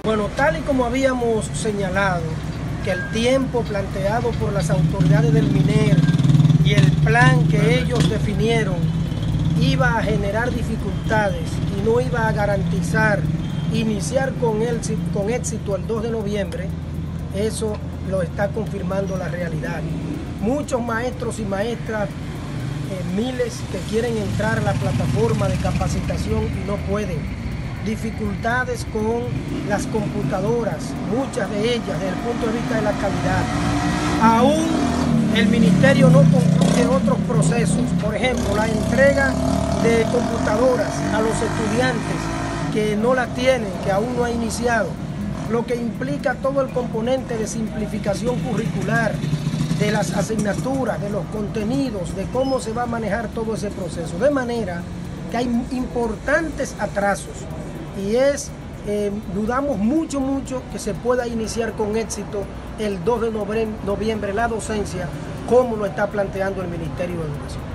Bueno, tal y como habíamos señalado, que el tiempo planteado por las autoridades del MINER y el plan que ellos definieron iba a generar dificultades y no iba a garantizar iniciar con éxito el 2 de noviembre, eso lo está confirmando la realidad. Muchos maestros y maestras, miles que quieren entrar a la plataforma de capacitación y no pueden. Dificultades con las computadoras, muchas de ellas desde el punto de vista de la calidad. Aún el ministerio no concluye otros procesos, por ejemplo, la entrega de computadoras a los estudiantes que no la tienen, que aún no ha iniciado, lo que implica todo el componente de simplificación curricular, de las asignaturas, de los contenidos, de cómo se va a manejar todo ese proceso. De manera que hay importantes atrasos y dudamos mucho que se pueda iniciar con éxito el 2 de noviembre la docencia como lo está planteando el Ministerio de Educación.